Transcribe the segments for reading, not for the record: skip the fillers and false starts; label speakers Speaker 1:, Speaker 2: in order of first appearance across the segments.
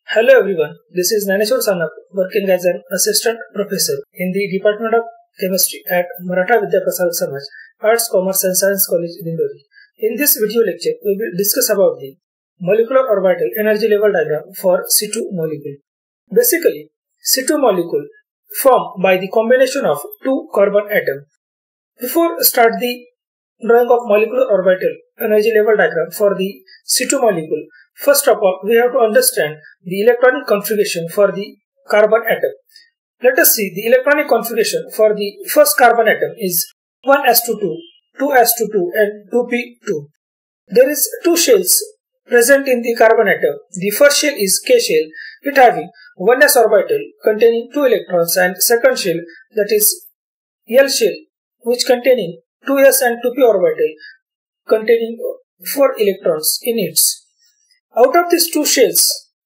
Speaker 1: Hello everyone, this is Naneshwar Sanak working as an assistant professor in the Department of Chemistry at Maratha Vidya Prasad Samaj, Arts, Commerce and Science College, Dindori. In this video lecture, we will discuss about the molecular orbital energy level diagram for C2 molecule. Basically, C2 molecule formed by the combination of two carbon atoms. Before start the drawing of molecular orbital energy level diagram for the C2 molecule, first of all, we have to understand the electronic configuration for the carbon atom. Let us see the electronic configuration for the first carbon atom is 1s2, 2s2, and 2p2. There is two shells present in the carbon atom. The first shell is K shell, it having 1s orbital containing 2 electrons, and second shell, that is L shell, which containing 2s and 2p orbital containing 4 electrons in it. Out of these two shells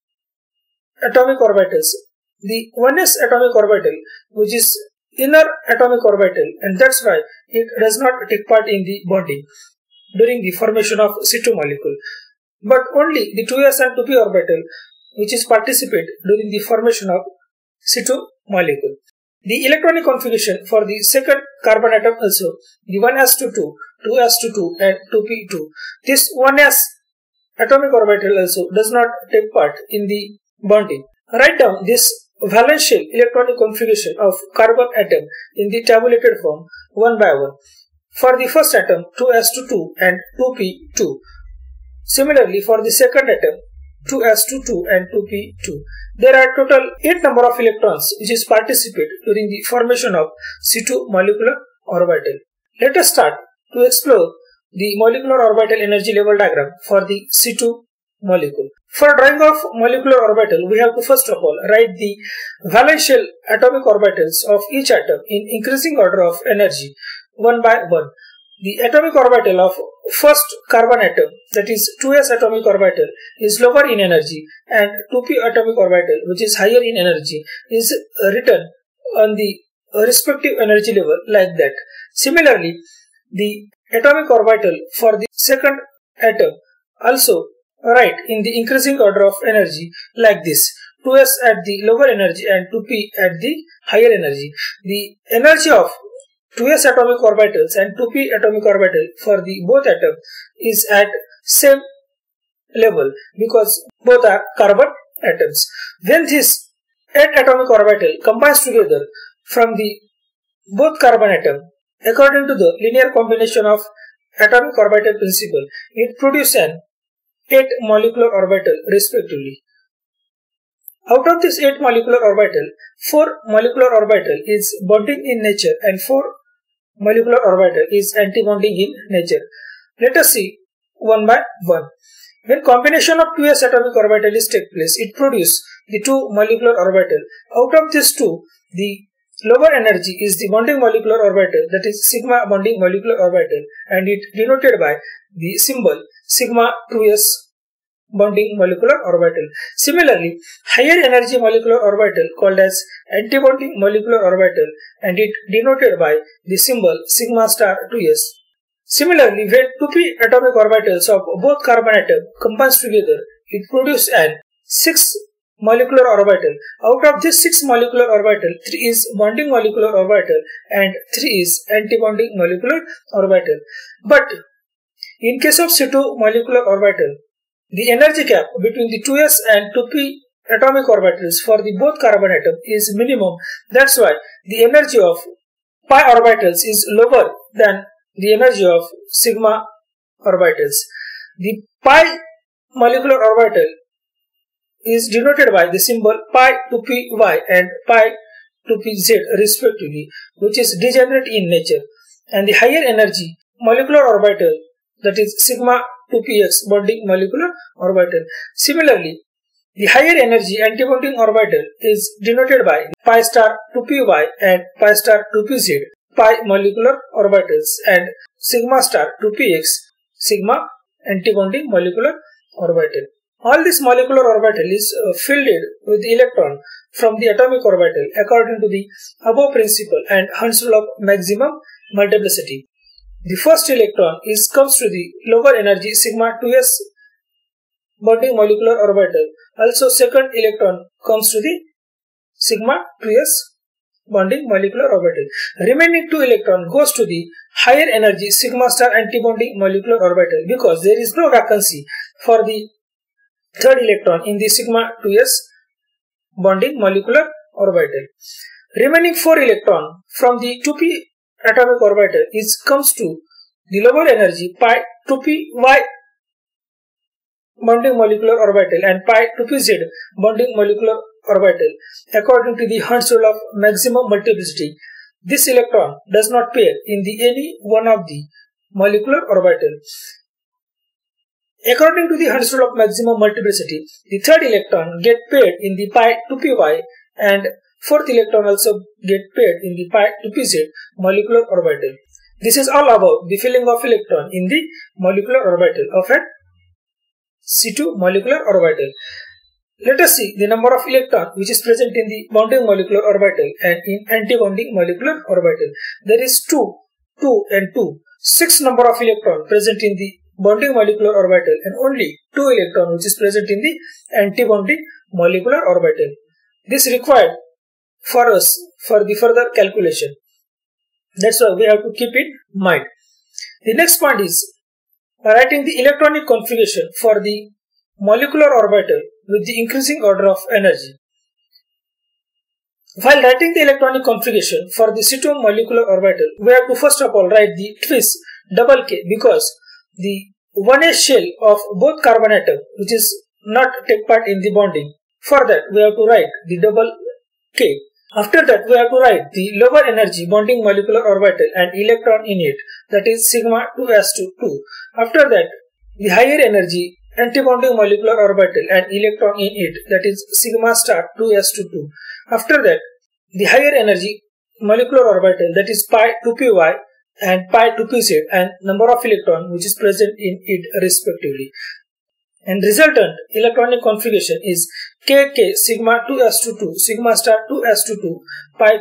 Speaker 1: atomic orbitals, the 1s atomic orbital, which is inner atomic orbital, and that's why it does not take part in the bonding during the formation of C2 molecule, but only the 2s and 2p orbital, which is participate during the formation of C2 molecule. The electronic configuration for the second carbon atom also, the 1s2, 2s2, and 2p2. This 1s atomic orbital also does not take part in the bonding. Write down this valence shell electronic configuration of carbon atom in the tabulated form one by one. For the first atom, 2s2 and 2p2. Similarly, for the second atom, 2s2 and 2p2. There are total 8 number of electrons which is participate during the formation of C2 molecular orbital. Let us start to explore the molecular orbital energy level diagram for the C2 molecule. For drawing of molecular orbital, we have to first of all write the valence shell atomic orbitals of each atom in increasing order of energy one by one. The atomic orbital of first carbon atom, that is 2s atomic orbital, is lower in energy, and 2p atomic orbital, which is higher in energy, is written on the respective energy level like that. Similarly, the atomic orbital for the second atom also write in the increasing order of energy like this: 2s at the lower energy and 2p at the higher energy. The energy of 2s atomic orbitals and 2p atomic orbital for the both atoms is at same level because both are carbon atoms. When this 8 atomic orbital combines together from the both carbon atom according to the linear combination of atomic orbital principle, it produces an 8 molecular orbital respectively. Out of this 8 molecular orbital, 4 molecular orbital is bonding in nature and 4 molecular orbital is anti-bonding in nature. Let us see one by one. When combination of 2s atomic orbital is take place, it produces the 2 molecular orbital. Out of these 2, the lower energy is the bonding molecular orbital, that is sigma bonding molecular orbital, and it denoted by the symbol sigma 2s bonding molecular orbital. Similarly, higher energy molecular orbital called as anti-bonding molecular orbital, and it denoted by the symbol sigma star 2s. Similarly, when 2p atomic orbitals of both carbon atom combines together, it produces an 6 molecular orbital. Out of this 6 molecular orbital, 3 is bonding molecular orbital and 3 is anti-bonding molecular orbital. But in case of C2 molecular orbital, the energy gap between the 2s and 2p atomic orbitals for the both carbon atom is minimum. That's why the energy of pi orbitals is lower than the energy of sigma orbitals. The pi molecular orbital is denoted by the symbol pi 2py and pi 2pz respectively, which is degenerate in nature, and the higher energy molecular orbital, that is sigma 2px bonding molecular orbital. Similarly, the higher energy anti-bonding orbital is denoted by pi star 2py and pi star 2pz pi molecular orbitals, and sigma star 2px sigma anti-bonding molecular orbital. All this molecular orbital is filled with electron from the atomic orbital according to the above principle and Hund's law of maximum multiplicity. The first electron comes to the lower energy sigma 2s bonding molecular orbital Also, second electron comes to the sigma 2s bonding molecular orbital. Remaining 2 electron goes to the higher energy sigma star antibonding molecular orbital because there is no vacancy for the third electron in the sigma 2s bonding molecular orbital. Remaining 4 electron from the 2p atomic orbital comes to the lower energy pi 2py bonding molecular orbital and pi 2pz bonding molecular orbital. According to the Hund's rule of maximum multiplicity, this electron does not pair in any one of the molecular orbital. According to the Hund's rule of maximum multiplicity, the third electron get paired in the pi 2py and fourth electron also get paired in the pi 2pz molecular orbital. This is all about the filling of electron in the molecular orbital of a C2 molecular orbital. Let us see the number of electron which is present in the bonding molecular orbital and in anti-bonding molecular orbital. There is 2, 2 and 2. 6 number of electron present in the bonding molecular orbital and only 2 electron which is present in the anti-bonding molecular orbital. This required for us for the further calculation. That's why we have to keep in mind. The next point is writing the electronic configuration for the molecular orbital with the increasing order of energy. While writing the electronic configuration for the C2 molecular orbital, we have to first of all write the twist double K because the 1s shell of both carbon atom which is not take part in the bonding. For that we have to write the double K. After that we have to write the lower energy bonding molecular orbital and electron in it, that is sigma 2s2. After that the higher energy antibonding molecular orbital and electron in it, that is sigma star 2s2. After that the higher energy molecular orbital, that is pi 2py and pi 2pz and number of electron which is present in it respectively. And resultant electronic configuration is KK sigma 2s2 sigma star 2s2 pi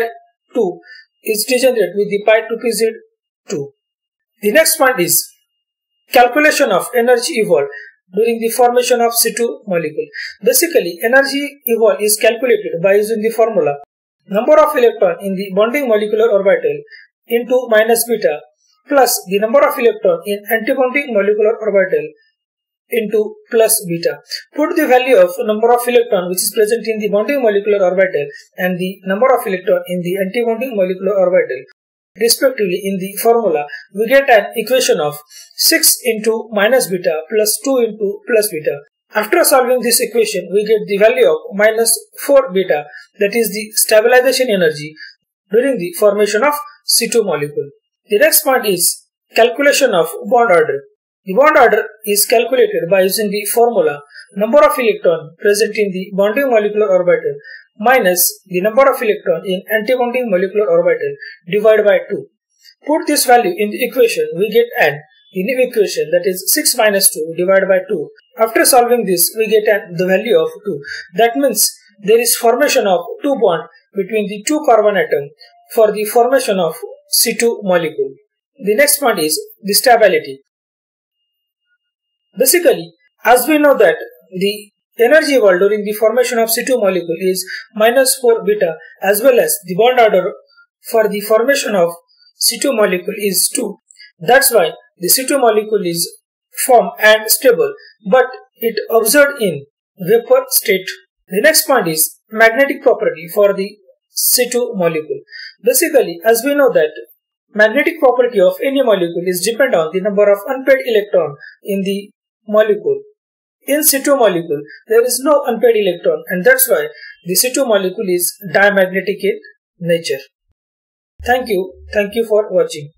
Speaker 1: 2py2 is degenerate with the pi 2pz2. The next point is calculation of energy evolved during the formation of C2 molecule. Basically, energy evolved is calculated by using the formula number of electron in the bonding molecular orbital into minus beta plus the number of electron in antibonding molecular orbital into plus beta. Put the value of number of electron which is present in the bonding molecular orbital and the number of electron in the antibonding molecular orbital respectively in the formula. We get an equation of 6 into minus beta plus 2 into plus beta. After solving this equation, we get the value of minus 4 beta, that is the stabilization energy during the formation of C2 molecule. The next point is calculation of bond order. The bond order is calculated by using the formula number of electron present in the bonding molecular orbital minus the number of electron in antibonding molecular orbital divided by 2. Put this value in the equation, we get an new equation, that is 6 minus 2 divided by 2. After solving this, we get the value of 2. That means there is formation of 2 bonds between the 2 carbon atom for the formation of C2 molecule. The next point is the stability. Basically, as we know that the energy evolved during the formation of C2 molecule is minus 4 beta, as well as the bond order for the formation of C2 molecule is 2. That's why the C2 molecule is formed and stable, but it observed in vapor state. The next point is magnetic property for the C2 molecule. Basically, as we know that magnetic property of any molecule is dependent on the number of unpaired electron in the molecule. In C2 molecule, there is no unpaired electron, and that's why the C2 molecule is diamagnetic in nature. Thank you for watching.